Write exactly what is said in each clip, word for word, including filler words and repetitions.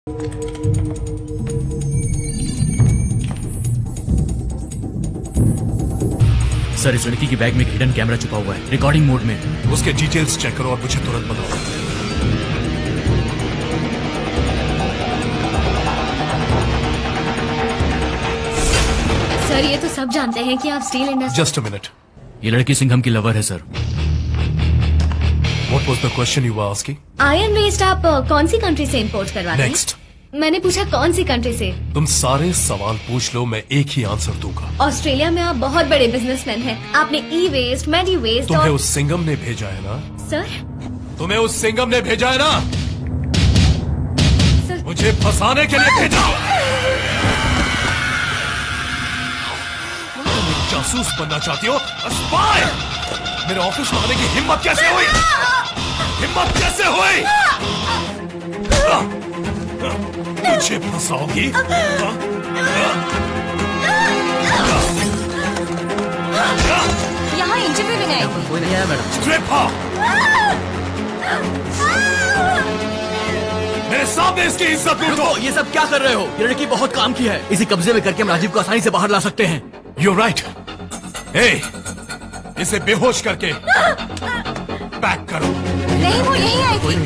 Sir, इस लड़की की बैग में एक हिडन कैमरा छुपा हुआ है, रिकॉर्डिंग मोड में। उसके डिटेल्स चेक करो और मुझे तुरंत बताओ। सर, ये तो सब जानते हैं कि आप steel industry. Just a minute. ये लड़की सिंघम की लवर है sir. What was the question you were asking? Iron waste आप uh, कौन सी कंट्री से इंपोर्ट करवाते हैं? Next. मैंने पूछा कौन सी कंट्री से। तुम सारे सवाल पूछ लो, मैं एक ही आंसर दूंगा। ऑस्ट्रेलिया में आप बहुत बड़े बिजनेसमैन हैं। आपने ई वेस्ट, मेडी वेस्ट तुम्हें और... उस सिंघम ने भेजा है ना? सर, तुम्हें उस सिंघम ने भेजा है ना? सर, मुझे फंसाने के लिए भेजा। तुम एक जासूस बनना चाहती हो? स्पाई! मेरे ऑफिस में आने की हिम्मत कैसे हुई? हिम्मत कैसे हुई? मुझे फंसाओगी? यहाँ इंटरव्यू लेने आई थी। कोई नहीं आया मैडम। स्ट्रिप हाँ। मेरे सामने इसकी इज्जत लूट दो। ये सब क्या कर रहे हो? ये लड़की बहुत काम की है। इसी कब्जे में करके हम राजीव को आसानी से बाहर ला सकते हैं। You're right. ए, इसे बेहोश करके पैक करो। नहीं, वो यही आई थी।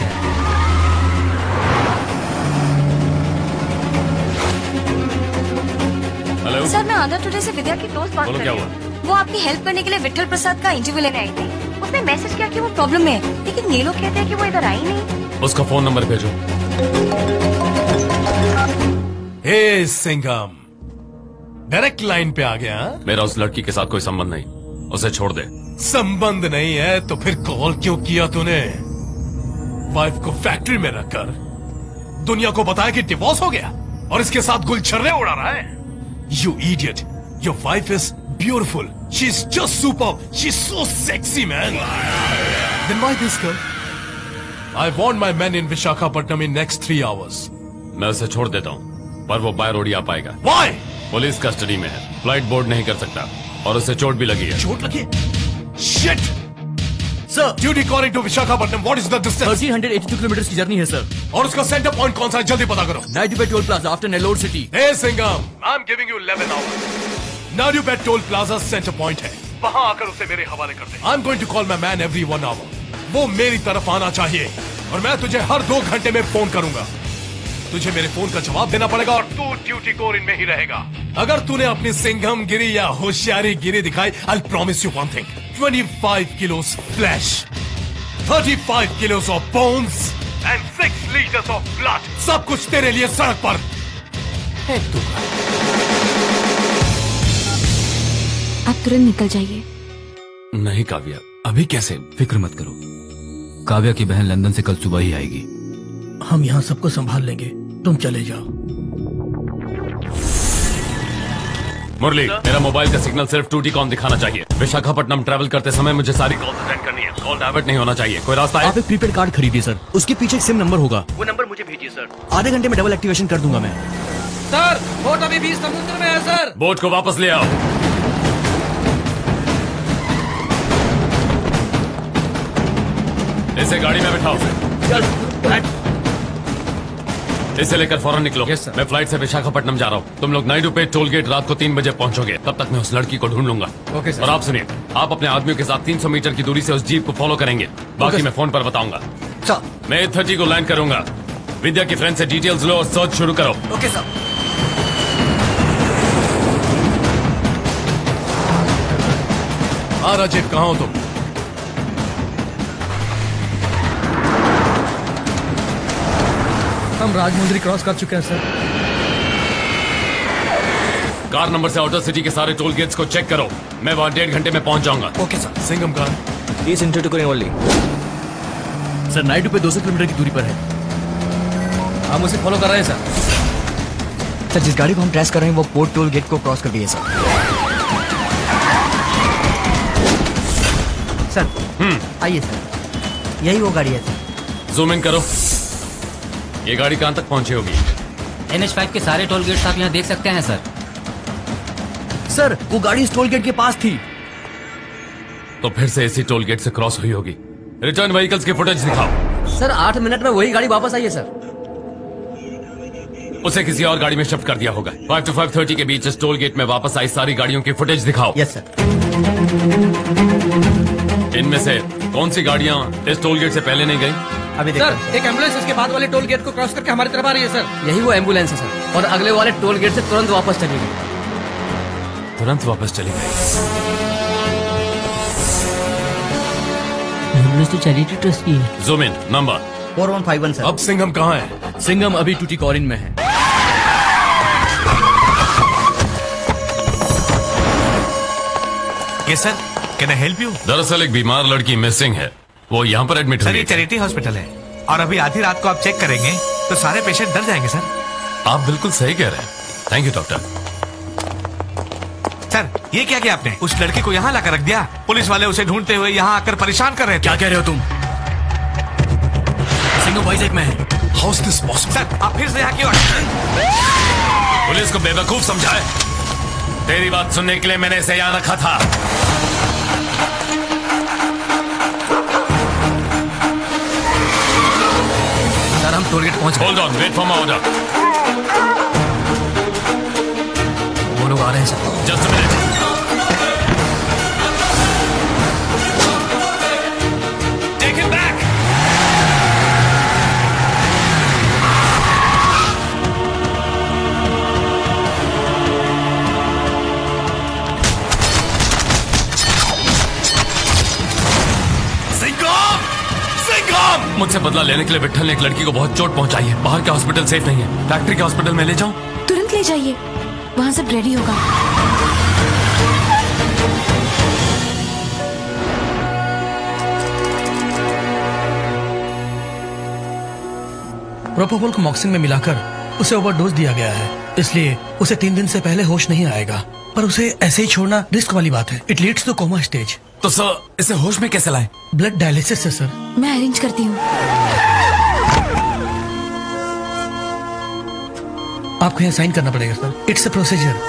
हेलो सर, मैं आंध्र टुडे से विद्या की दोस्त बात कर क्या रही हूँ। वो आपकी हेल्प करने के लिए विठल प्रसाद का इंटरव्यू लेने आई थी। उसने मैसेज किया कि वो प्रॉब्लम में है, लेकिन ये लोग कहते हैं कि वो इधर आई नहीं। उसका फोन नंबर भेजो। हे सिंघम, डायरेक्ट लाइन पे आ गया। मेरा उस लड़की के साथ कोई संबंध नहीं, उसे छोड़ दे। संबंध नहीं है तो फिर कॉल क्यों किया तूने? वाइफ को फैक्ट्री में रखकर दुनिया को बताया कि डिवोर्स हो गया और इसके साथ गुलछर्रे उड़ा रहा है। You idiot! Your wife is beautiful. She's just superb. She's so sexy, man. Then why this girl? I want my men in Visakhapatnam in next three hours. मैं उसे छोड़ देता हूँ, पर वो बाय रोड ही आ पाएगा। Why? पुलिस कस्टडी में है, फ्लाइट बोर्ड नहीं कर सकता और उसे चोट भी लगी है। चोट लगी? Shit! Sir, Duty calling to Visakhapatnam. What is the distance? Thirteen hundred eighty two kilometre की जर्नी है सर। और उसका सेंटर पॉइंट कौन सा है? जल्दी पता करो। Night toll plaza after Nellore city. Hey Singham, I'm giving you eleven hours. Naidupet toll plaza centre point है, वहां आकर उसे मेरे हवाले कर दे। I'm going to call my man every one hour. वो मेरी तरफ आना चाहिए और मैं तुझे हर दो घंटे में फोन करूंगा। तुझे मेरे फोन का जवाब देना पड़ेगा और तू ड्यूटी कोर इनमें ही रहेगा। अगर तूने अपनी सिंघम गिरी या होशियारी गिरी दिखाई, I'll promise you one thing. twenty-five kilos flesh, thirty-five kilos of bones and six liters of blood. सब कुछ तेरे लिए सड़क पर फेंक दूंगा। आप तुरंत निकल जाइए। नहीं काव्या, अभी कैसे? फिक्र मत करो, काव्या की बहन लंदन से कल सुबह ही आएगी। हम यहाँ सबको संभाल लेंगे, तुम चले जाओ। मुरली, मेरा मोबाइल का सिग्नल सिर्फ टू टी कॉम दिखाना चाहिए। विशाखापट्टनम ट्रैवल करते समय मुझे सारी कॉल अटेंड करनी है। कॉल डाइवर्ट नहीं होना चाहिए। कोई रास्ता है? आप एक प्रीपेड कार्ड खरीदिए सर, उसके पीछे एक सिम नंबर होगा। वो नंबर मुझे भेजिए सर। आधे घंटे में डबल एक्टिवेशन कर दूंगा मैं। सर, बोट अभी भी समुद्र में है सर। बोट को वापस ले आओ। इसे गाड़ी में बिठाओ। इसे लेकर फौरन निकलो। yes, मैं फ्लाइट से विशाखापट्टनम जा रहा हूँ। तुम लोग नाइडुपेट टोल गेट रात को तीन बजे पहुंचोगे। तब तक मैं उस लड़की को ढूंढ लूंगा। okay, sir. और आप सुनिए, आप अपने आदमियों के साथ तीन सौ मीटर की दूरी से उस जीप को फॉलो करेंगे। बाकी okay, मैं फोन पर बताऊंगा। सर, मैं एट थर्टी को लैंड करूंगा। विद्या की फ्रेंड से डिटेल्स लो और सर्च शुरू करो। Okay sir. हाँ राजीव, कहाँ हो तुम? हम राजमुंद्री क्रॉस कर चुके हैं सर। कार नंबर से आउटर सिटी के सारे टोल गेट्स को चेक करो। मैं वहां डेढ़ घंटे में पहुंच जाऊंगा। Okay sir. सिंघम कहाँ? इस इंटरव्यू को ओनली सर, नाइट पे दो सौ किलोमीटर की दूरी पर है। हम उसे फॉलो कर रहे हैं सर। सर, जिस गाड़ी को हम ट्रेस कर रहे हैं वो पोर्ट टोल गेट को क्रॉस कर रही है सर। सर, आइए सर, यही वो गाड़ी है सर। जूम इन करो। ये गाड़ी कहां तक पहुंची होगी? एन एच फाइव के सारे टोल गेट्स आप यहाँ देख सकते हैं सर। सर, वो गाड़ी इस टोल गेट के पास थी। तो फिर से इसी टोल गेट से क्रॉस हुई होगी। रिटर्न व्हीकल्स की फुटेज दिखाओ। सर, आठ मिनट में वही गाड़ी वापस आई है सर। उसे किसी और गाड़ी में शिफ्ट कर दिया होगा। फाइव टू फाइव थर्टी के बीच इस टोल गेट में वापस आई सारी गाड़ियों की फुटेज दिखाओ। Yes sir. इनमें से कौन सी गाड़ियां इस टोल गेट से पहले नहीं गई? अभी सर एक एम्बुलेंस इसके बाद वाले टोल गेट को क्रॉस करके हमारी तरफ आ रही है सर। यही वो एम्बुलेंस है सर, और अगले वाले टोल गेट से तुरंत वापस चली गई। तुरंत वापस चली गई। एम्बुलेंस तो चैरिटी ट्रस्ट की है। Zoom in number four one five one sir. अब सिंघम कहाँ है? सिंघम अभी टूटीकोरिन में है। Yes sir, can I help you? दरअसल एक बीमार लड़की मिसिंग है, वो यहाँ पर एडमिट सर हुई ये है। चैरिटी हॉस्पिटल है और अभी आधी रात को आप चेक करेंगे तो सारे पेशेंट डर जाएंगे सर। आप बिल्कुल सही कह रहे हैं। Thank you doctor. सर ये क्या किया आपने? उस लड़की को यहाँ लाकर रख दिया। पुलिस वाले उसे ढूंढते हुए यहाँ आकर परेशान कर रहे थे। क्या कह रहे हो तुम? सिंघम वाइजैक में है। How is this possible? Sir आप फिर से यहाँ क्यों? पुलिस को बेवकूफ समझाए। तेरी बात सुनने के लिए मैंने इसे यहाँ रखा था। सर हम टोल गेट पहुंच गए। Hold on, wait for my order. वो लोग आ रहे हैं sir. Just a minute. Take him back. मुझसे बदला लेने के लिए विट्ठल ने एक लड़की को बहुत चोट पहुंचाई है। बाहर के हॉस्पिटल सेफ नहीं है। फैक्ट्री के हॉस्पिटल में ले जाऊं? तुरंत ले जाइए, वहाँ सब रेडी होगा। प्रोपोफॉल को मॉक्सिन में मिलाकर उसे ओवरडोज दिया गया है, इसलिए उसे तीन दिन से पहले होश नहीं आएगा। पर उसे ऐसे ही छोड़ना रिस्क वाली बात है। It leads to coma stage. तो सर इसे होश में कैसे लाएं? ब्लड डायलिसिस से सर। मैं अरेंज करती हूँ। आपको यहाँ साइन करना पड़ेगा sir. It's a procedure.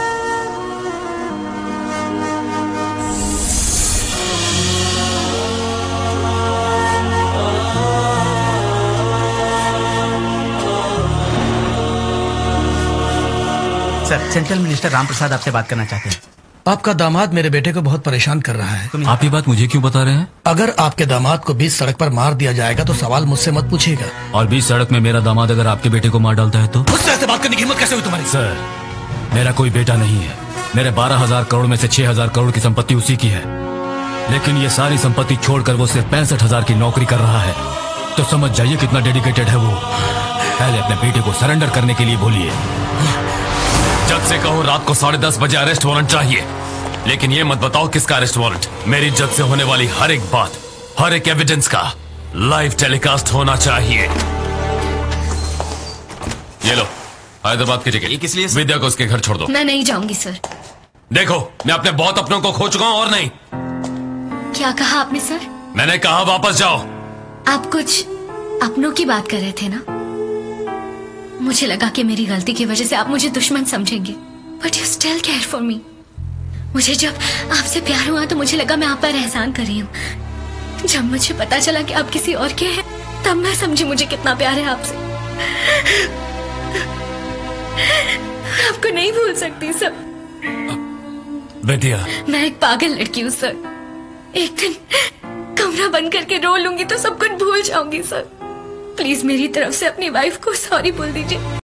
Sir central minister Ram Prasad आपसे बात करना चाहते हैं। आपका दामाद मेरे बेटे को बहुत परेशान कर रहा है। आप ये बात मुझे क्यों बता रहे हैं? अगर आपके दामाद को बीच सड़क पर मार दिया जाएगा तो सवाल मुझसे मत पूछिएगा। और बीच सड़क में मेरा दामाद अगर आपके बेटे को मार डालता है तो? मुझसे ऐसे बात करने की हिम्मत कैसे हुई तुम्हारी? सर मेरा कोई बेटा नहीं है। मेरे बारह हजार करोड़ में से छह हजार करोड़ की संपत्ति उसी की है, लेकिन ये सारी संपत्ति छोड़कर वो सिर्फ पैंसठ हजार की नौकरी कर रहा है। तो समझ जाइए कितना डेडिकेटेड है वो। पहले अपने बेटे को सरेंडर करने के लिए बोलिए। जज से कहो रात को साढ़े दस बजे अरेस्ट वारंट चाहिए, लेकिन ये मत बताओ किसका अरेस्ट वारंट। मेरी जज से होने वाली हर एक बात, हर एक एविडेंस का लाइव टेलीकास्ट होना चाहिए। ये लो हैदराबाद की टिकट। किस लिए? विद्या को उसके घर छोड़ दो। मैं नहीं जाऊंगी सर। देखो मैं अपने बहुत अपनों को खो चुका हूं और नहीं। क्या कहा आपने सर? मैंने कहा वापस जाओ। आप कुछ अपनों की बात कर रहे थे ना? मुझे लगा कि मेरी गलती की वजह से आप मुझे दुश्मन समझेंगे, but you still care for me. मुझे जब आपसे प्यार हुआ तो मुझे लगा मैं आप पर एहसान कर रही हूँ। जब मुझे पता चला कि आप किसी और के हैं, तब मैं समझी मुझे कितना प्यार है आपसे। आपको नहीं भूल सकती सर। विद्या, मैं एक पागल लड़की हूँ सर। एक दिन कमरा बंद करके रो लूंगी तो सब कुछ भूल जाऊंगी सर। प्लीज मेरी तरफ से अपनी वाइफ को सॉरी बोल दीजिए।